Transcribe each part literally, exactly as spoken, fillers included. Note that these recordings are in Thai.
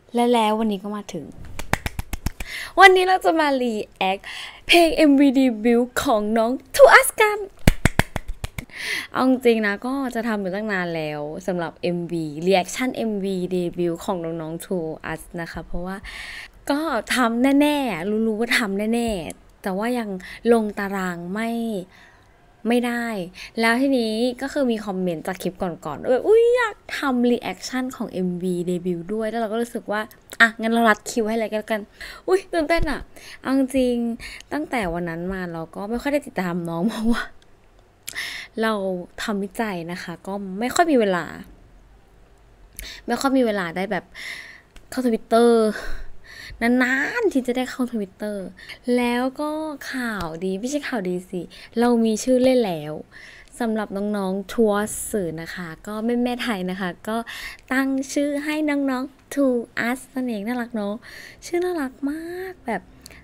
และแล้ววันนี้ก็มาถึงวันนี้เราจะมารีแอคเพลง เอ็ม วี Debut ของน้อง To Us กันเอาจริงนะก็จะทำอยู่ตั้งนานแล้วสำหรับ เอ็ม วี Reaction เอ็ม วี Debut ของน้องๆ To Us นะคะเพราะว่าก็ทำแน่ๆรู้ๆว่าทำแน่ๆแต่ว่ายังลงตารางไม่ไม่ได้แล้วทีนี้ก็คือมีคอมเมนต์จากคลิปก่อนๆแบบอุ้ยอยากทำรีแอคชั่นของ เอ็ม วี เดบิวต์ด้วยแล้วเราก็รู้สึกว่าอ่ะงั้นเรารัดคิวให้เลยกันอุ้ยตื่นเต้นอ่ะเอาจริงตั้งแต่วันนั้นมาเราก็ไม่ค่อยได้ติดตามน้องเพราะว่าเราทำวิจัยนะคะก็ไม่ค่อยมีเวลาไม่ค่อยมีเวลาได้แบบเข้าทวิตเตอร์นานๆที่จะได้เข้าทวิตเตอร์แล้วก็ข่าวดีไม่ใช่ข่าวดีสิเรามีชื่อเล่นแล้วสำหรับน้องๆทัวร์สื่อนะคะก็แม่แม่ไทยนะคะก็ตั้งชื่อให้น้องๆ To Us นั่นเองน่ารักเนาะชื่อน่ารักมากแบบ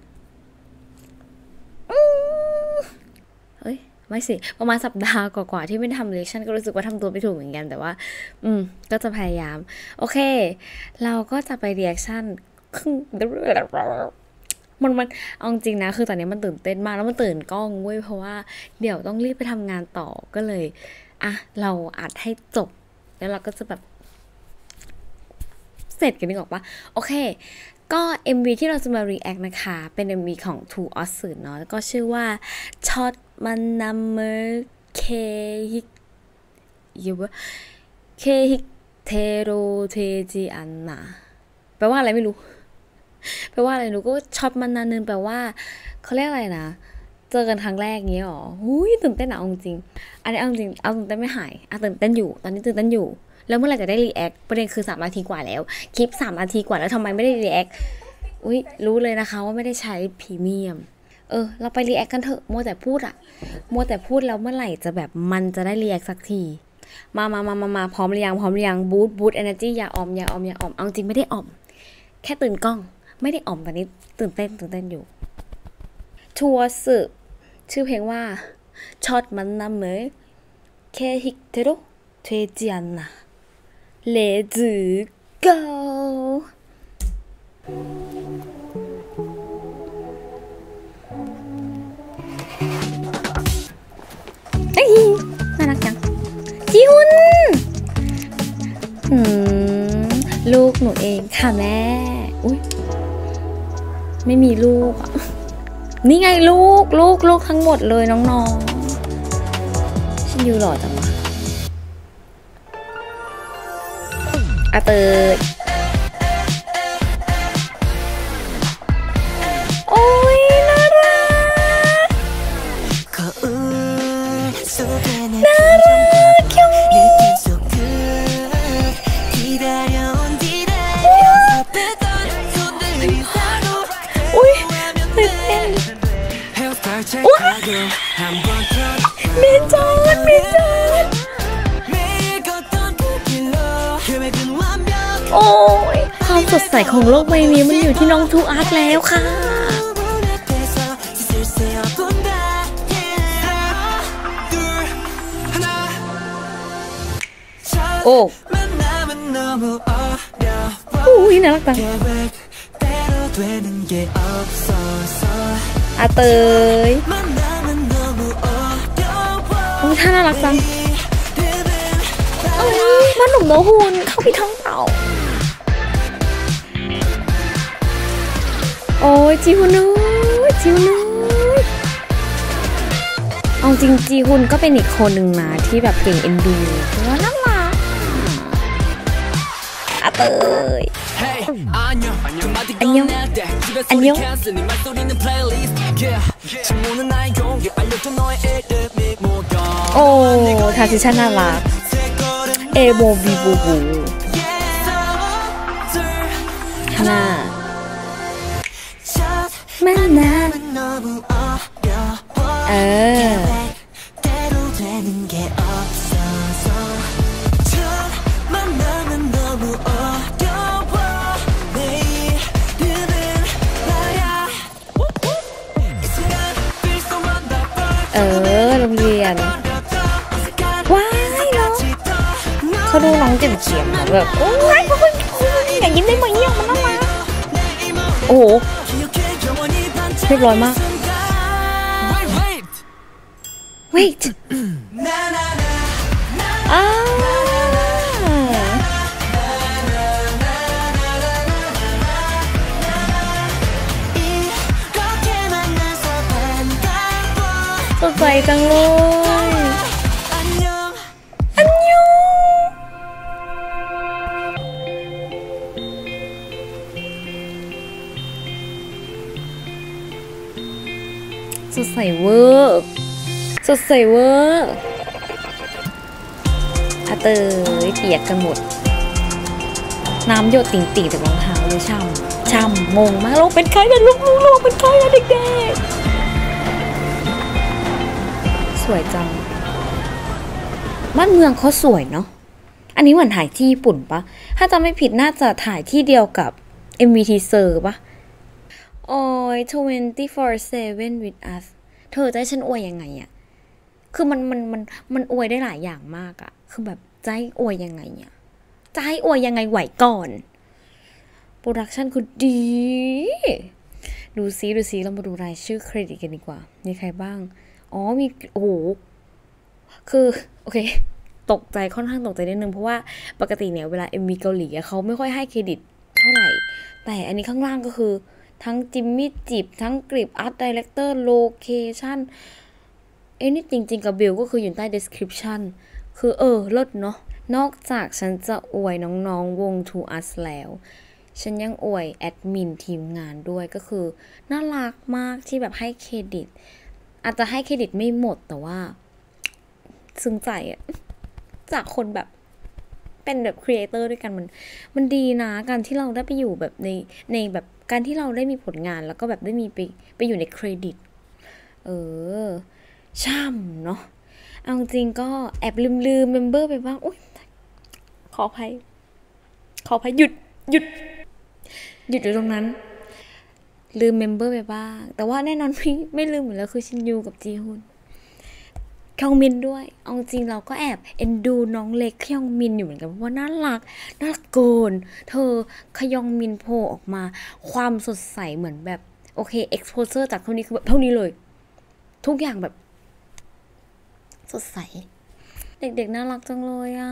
เฮ้ยไม่สิประมาณสัปดาห์กว่าๆที่ไม่ทำเรีแอคชั่นก็รู้สึกว่าทำตัวไม่ถูกเหมือนกันแต่ว่าอืมก็จะพยายามโอเคเราก็จะไปเรีแอคชั่นมันมันเอาจริงนะคือตอนนี้มันตื่นเต้นมากแล้วมันตื่นกล้องเว้ยเพราะว่าเดี๋ยวต้องรีบไปทำงานต่อก็เลยอ่ะเราอัดให้จบแล้วเราก็จะแบบเสร็จกันนึกออกปะโอเคก็ เอ็ม วี ที่เราจะมา react นะคะเป็น เอ็ม วี ของ To Us เนาะแล้วก็ชื่อว่าช็อตมันนัมเมอร์เคฮิกยูบะเคฮิกเทโรเทจิอันนาแปลว่าอะไรไม่รู้แปลว่าอะไรหนูก็ช็อตมันนานนึงแปลว่าเขาเรียกอะไรนะเจอกันครั้งแรกเงี้ยหรอหุ้ยตื่นเต้นอะเอาจริงอันนี้เอาจริงเอาตื่นเต้นไม่หายอ่ะตื่นเต้นอยู่ตอนนี้ตื่นเต้นอยู่แล้วเมื่อไหร่จะได้รีแอคประเด็นคือสามนาทีกว่าแล้วคลิปสามนาทีกว่าแล้วทำไมไม่ได้รีแอคอุ้ยรู้เลยนะคะว่าไม่ได้ใช้พรีเมียมเออเราไปรีแอคกันเถอะมัวแต่พูดอะมัวแต่พูดแล้วเมื่อไหร่จะแบบมันจะได้รีแอคสักทีมามามามามาพร้อมหรือยังพร้อมหรือยังบูทบูทเอเนอร์จี้อย่าออมอย่าออมอย่าออมเอาจริงไม่ได้ออมแค่ตื่นกล้องไม่ได้ออมตอนนี้ตื่นเต้นตื่นเต้นอยู่ทัวร์สึชื่อเพลงว่าช็อตมันนำเมย์แค่ฮิกเทโรเทจิอันนะเลจือโกเอ้ยน่ารักจังจิฮุนอืมลูกหนูเองค่ะแม่อุ้ยไม่มีลูกอ่ะนี่ไงลูกลูกลูกทั้งหมดเลยน้องๆฉันอยู่หล่อจังวะอาเตยโอ้ยน่ารักน่ารักคิวมี่อุ้ยตื่นเต้นว้าเมจอนเมจอนโอ้ยความสดใสของโลกใบนี้มันอยู่ที่น้องทูอาร์ตแล้วค่ะโอ้อุ้ยน่ารักจังอาเตยโอ้ยท่าน่ารักจังโอ้ยบ้านหนุ่มโนฮุนเข้าไปท้องเต่าโอ้ยจีฮุนนู้จีฮุนนู้เอาจริงจีฮุนก็เป็นอีกคนหนึ่งนะที่แบบเก่งเอ็นดูเพราะว่าน่ารักอาเตยอันยองอันยองอันยองโอ้ทาชิชันน่ารักเอโมบีบูบูฮาน่ามันนะเออเออโรงเรียนว้ายเนาะเขาดูน้องเจียมๆแบบโอ้ยอย่ายิ้มได้ไหมเนี่ยมันน่ารักโอ้โหเรียบร้อยมาก wait อ้าสดใสจังเลยอันยองสดใสเวอร์สดใสเวอร์อาเตยเปียกกันหมดน้ำหยดติ่งๆจากรองเท้าเลยช่ำช่ำงงมากเราเป็นใครนะลูกลูกเราเป็นใครนะเด็กๆสวยจังบ้านเมืองเขาสวยเนาะอันนี้เหมือนถ่ายที่ญี่ปุ่นปะถ้าจำไม่ผิดน่าจะถ่ายที่เดียวกับ เอ็ม วี Teaser ปะโอ้ย twenty-four seven with us เธอจะให้ฉันอวยยังไงอะคือมันมันมันมันอวยได้หลายอย่างมากอะคือแบบจะให้อวยยังไงอะจะให้อวยยังไงไหวก่อนโปรดักชันคือดีดูซิดูซิเรามาดูรายชื่อเครดิตกันดีกว่ามีใครบ้างอ๋อมีโอ้โหคือโอเคตกใจค่อนข้างตกใจนิดนึงเพราะว่าปกติเนี่ยเวลา เอ็ม วี เกาหลีเขาไม่ค่อยให้เครดิตเท่าไหร่แต่อันนี้ข้างล่างก็คือทั้งจิมมี่จิบทั้งกริปอาร์ตไดเรคเตอร์โลเคชั่นเอ้นี่จริงๆกับบิลก็คืออยู่ใต้ description คือเออเลิศเนาะนอกจากฉันจะอวยน้องๆวง To Us แล้วฉันยังอวยแอดมินทีมงานด้วยก็คือน่ารักมากที่แบบให้เครดิตอาจจะให้เครดิตไม่หมดแต่ว่าซึ้งใจอะจากคนแบบเป็นแบบครีเอเตอร์ด้วยกันมันมันดีนะการที่เราได้ไปอยู่แบบในในแบบการที่เราได้มีผลงานแล้วก็แบบได้มีไปไปอยู่ในเครดิตเออช่ำเนาะเอาจริงก็แอบลืมลืมเมมเบอร์ไปบ้างอุ๊ยขออภัยขออภัยหยุดหยุดหยุดอยู่ตรงนั้นลืมเมมเบอร์ไปบ้างแต่ว่าแน่นอนไม่ไม่ลืมเหมือนแล้วคือชินยูกับจีฮุนคยองมินด้วยเอาจริงเราก็แอบเอ็นดูน้องเล็กคยองมินอยู่เหมือนกันเพราะว่าน่ารักน่ารักเกินเธอคยองมินโผล่ออกมาความสดใสเหมือนแบบโอเค exposure จากเท่านี้คือแบบเท่านี้เลยทุกอย่างแบบสดใสเด็กๆน่ารักจังเลยอ่ะ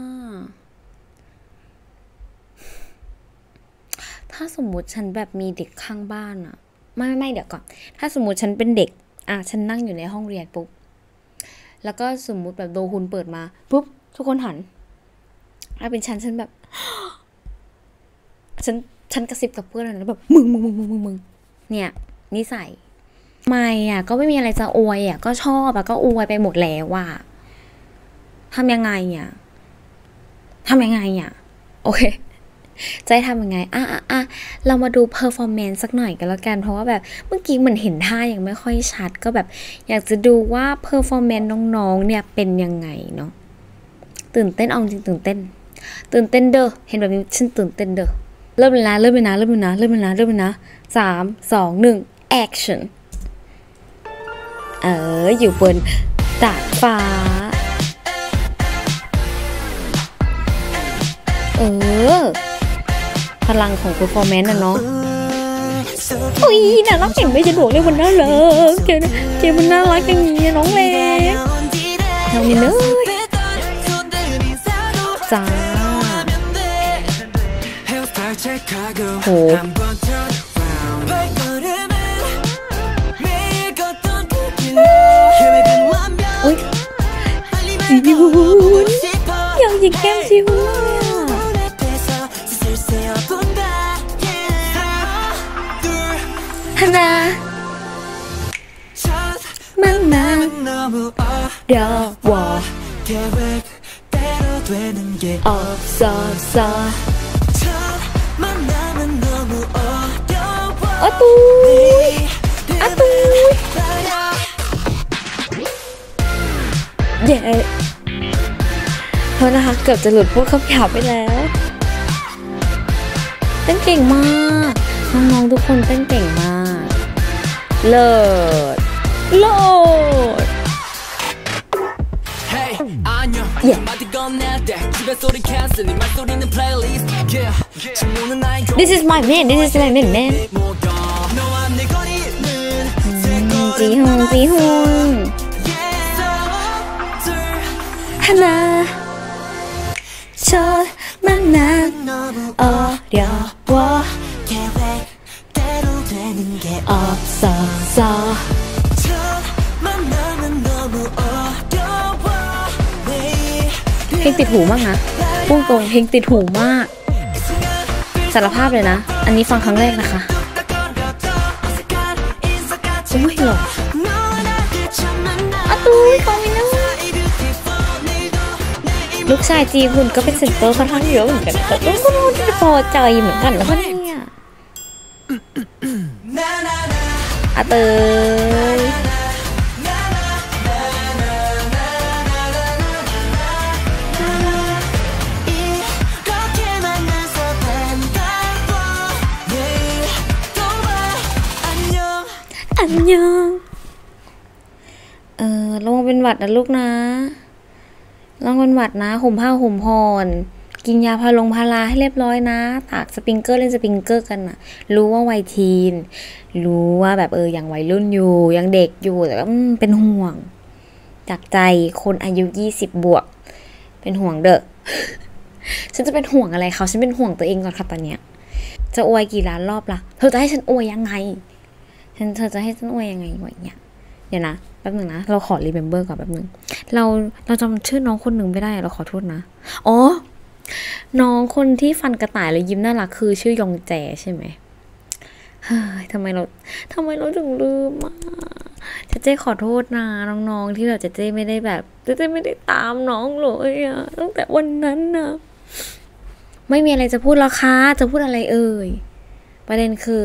ถ้าสมมุติฉันแบบมีเด็กข้างบ้านอ่ะไม่ไม่ไม่เดี๋ยวก่อนถ้าสมมุติฉันเป็นเด็กอ่ะฉันนั่งอยู่ในห้องเรียนปุ๊บแล้วก็สมมุติแบบโดฮุนเปิดมาปุ๊บทุกคนหันถ้าเป็นฉันฉันแบบฉันฉันกระซิบกับเพื่อนแล้วแบบมึงมึงมึงมึงมึงมึงเนี่ยนิสัยไม่อ่ะก็ไม่มีอะไรจะอวยอ่ะก็ชอบอ่ะก็อวยไปหมดแล้วอ่ะทำยังไงอ่ะทำยังไงอ่ะโอเคจะให้ทำยังไงอ่ะอ่ะอ่ะเรามาดูเพอร์ฟอร์แมนซ์สักหน่อยกันแล้วกันเพราะว่าแบบเมื่อกี้เหมือนเห็นท่ายังไม่ค่อยชัดก็แบบอยากจะดูว่าเพอร์ฟอร์แมนซ์น้องๆเนี่ยเป็นยังไงเนาะตื่นเต้นเอาจริงตื่นเต้นตื่นเต้นเด้อเห็นแบบนี้ฉันตื่นเต้นเด้อเริ่มเลยนะเริ่มเลยนะเริ่มเลยนะเริ่มเลยนะเริ่มเลยนะสามสองหนึ่งแอคชั่นเอออยู่บนดาดฟ้าเออพลังของ performance นะเนาะอุ้ยน่ารักเห็นไม่จะบอกเลยมันน่ารักเกมเกมมันน่ารักอย่างนี้น้องเล็กทำนี่เลยจ้าโหอุ้ยจีฮุนอยากหยิกแก้มจีฮุนเลยอ่ะฮานามันมาเดี๋ยววอออกซอซออะตูอะตูเย้เพราะนะคะเกือบจะหลุดพูดคำหยาบไปแล้วเต้นเก่งมากน้องๆทุกคนเต้นเก่งมากเลิศเลิศเย้ This is my man This is my man man จีฮุนจีฮุนฮานาชดมันนานอเดียวอซอซอเพลงติดหูมากนะพูดตรงเพลงติดหูมากสารภาพเลยนะอันนี้ฟังครั้งแรกนะคะอุ้ยหรออะตุ้ยฟังไม่ได้ลูกชายจีฮุนก็เป็นเซนเตอร์ค่อนข้างเยอะเหมือนกันแต่ก็ไม่พอใจเหมือนกันนะเนี่ยอะเตยอันยังเออระวังเป็นหวัดนะลูกนะระวังเป็นหวัดนะห่มผ้าห่มผ่อนกินยาพาลงพาราให้เรียบร้อยนะตากสปริงเกอร์เล่นสปริงเกอร์กันนะรู้ว่าวัยทีนรู้ว่าแบบเออยังวัยรุ่นอยู่ยังเด็กอยู่แต่ว่าเป็นห่วงจากใจคนอายุยี่สิบบวกเป็นห่วงเด้อ ฉันจะเป็นห่วงอะไรเขาฉันเป็นห่วงตัวเองก่อนค่ะตอนเนี้ยจะอวยกี่ล้านรอบล่ะเธอจะให้ฉันอวยยังไงฉันเธอจะให้ฉันอวยยังไงวะเนี่ยเดี๋ยวนะแป๊บนึงนะเราขอรีเมมเบอร์ก่อนแป๊บนึงเราเราจำชื่อน้องคนหนึ่งไม่ได้เราขอโทษนะอ๋อน้องคนที่ฟันกระต่ายแล้วยิ้มน่ารักคือชื่อยองแจใช่ไหมเฮ้ยทำไมเราทำไมเราถึงลืมอ่ะเจ๊เจ๊ขอโทษนะน้องๆที่แบบเจ๊เจ๊ไม่ได้แบบเจ๊เจ๊ไม่ได้ตามน้องเลยอ่ะตั้งแต่วันนั้นนะไม่มีอะไรจะพูดแล้วค่ะจะพูดอะไรเอ่ยประเด็นคือ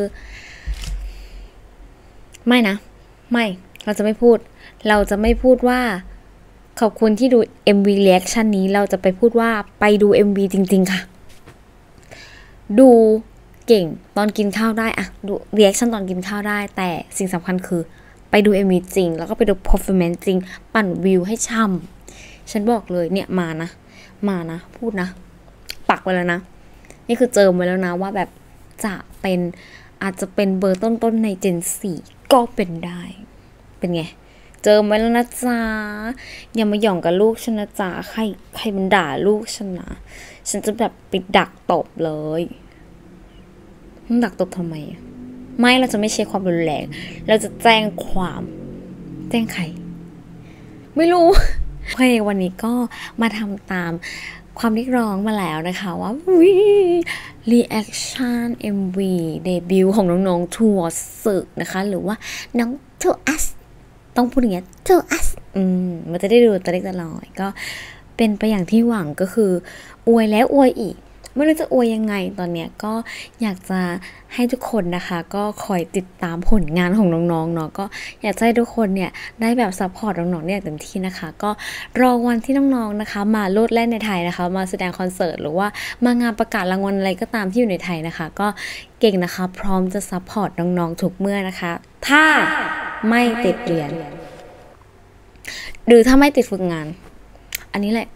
ไม่นะไม่เราจะไม่พูดเราจะไม่พูดว่าขอบคุณที่ดู เอ็ม วี reaction นี้เราจะไปพูดว่าไปดู เอ็ม วี จริงๆค่ะดูเก่งตอนกินข้าวได้อะดู reaction ตอนกินข้าวได้แต่สิ่งสำคัญคือไปดู เอ็ม วี จริงแล้วก็ไปดู performance จริงปั่นวิวให้ช่ำฉันบอกเลยเนี่ยมานะมานะพูดนะปักไว้แล้วนะนี่คือเจิมไว้แล้วนะว่าแบบจะเป็นอาจจะเป็นเบอร์ต้นๆในเจนสี่ก็เป็นได้เป็นไงเจอมาแล้วนะจ๊ะอย่ามาหย่องกับลูกฉันนะจ๊ะใครใครมันด่าลูกฉันนะฉันจะแบบไปดักตบเลยมึงดักตบทำไมไม่เราจะไม่ใช้ความรุนแรงเราจะแจ้งความแจ้งใครไม่รู้โอเควันนี้ก็มาทำตามความเรียกร้องมาแล้วนะคะว่าวิรีแอคชั่น เอ็ม วี เดบิวต์ของน้องๆทัวร์สึกนะคะหรือว่าน้องทัวร์อัสต้องพูดอย่างเงี้ยทัวร์อัสอืมมันจะได้ดูตัวเล็กตลอดก็เป็นไปอย่างที่หวังก็คืออวยแล้วอวยอีกไม่รู้จะอวยยังไงตอนเนี้ยก็อยากจะให้ทุกคนนะคะก็คอยติดตามผลงานของน้องๆเนาะก็อยากให้ทุกคนเนี่ยได้แบบซัพพอร์ตน้องๆเนี่ยเต็มที่นะคะก็รอวันที่น้องๆนะคะมาโลดแล่นในไทยนะคะมาแสดงคอนเสิร์ตหรือว่ามางานประกาศรางวัลอะไรก็ตามที่อยู่ในไทยนะคะก็เก่งนะคะพร้อมจะซัพพอร์ตน้องๆทุกเมื่อนะคะถ้าไม่ติดเรียนหรือถ้าไม่ติดฝึกงานอันนี้แหละ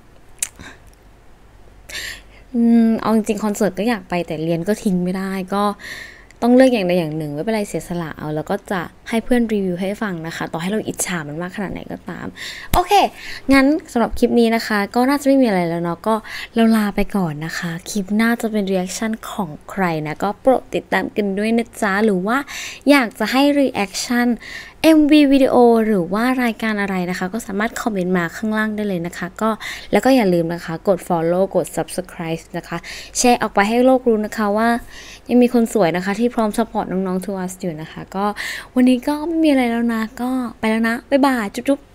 อืมเอาจริงๆคอนเสิร์ตก็อยากไปแต่เรียนก็ทิ้งไม่ได้ก็ต้องเลือกอย่างใดอย่างหนึ่งไม่เป็นไรเสียสละเอาแล้วก็จะให้เพื่อนรีวิวให้ฟังนะคะต่อให้เราอิจฉามันมากขนาดไหนก็ตามโอเคงั้นสำหรับคลิปนี้นะคะก็น่าจะไม่มีอะไรแล้วเนาะก็เราลาไปก่อนนะคะคลิปหน้าจะเป็นรีแอคชั่นของใครนะก็โปรดติดตามกันด้วยนะจ๊ะหรือว่าอยากจะให้รีแอคชั่นเอ็ม วี วิดีโอหรือว่ารายการอะไรนะคะก็สามารถคอมเมนต์มาข้างล่างได้เลยนะคะก็แล้วก็อย่าลืมนะคะกด follow กด subscribe นะคะแชร์ออกไปให้โลกรู้นะคะว่ายังมีคนสวยนะคะที่พร้อม support น้องๆ to us อยู่นะคะก็วันนี้ก็ไม่มีอะไรแล้วนะก็ไปแล้วนะบ๊ายบายจุ๊บๆ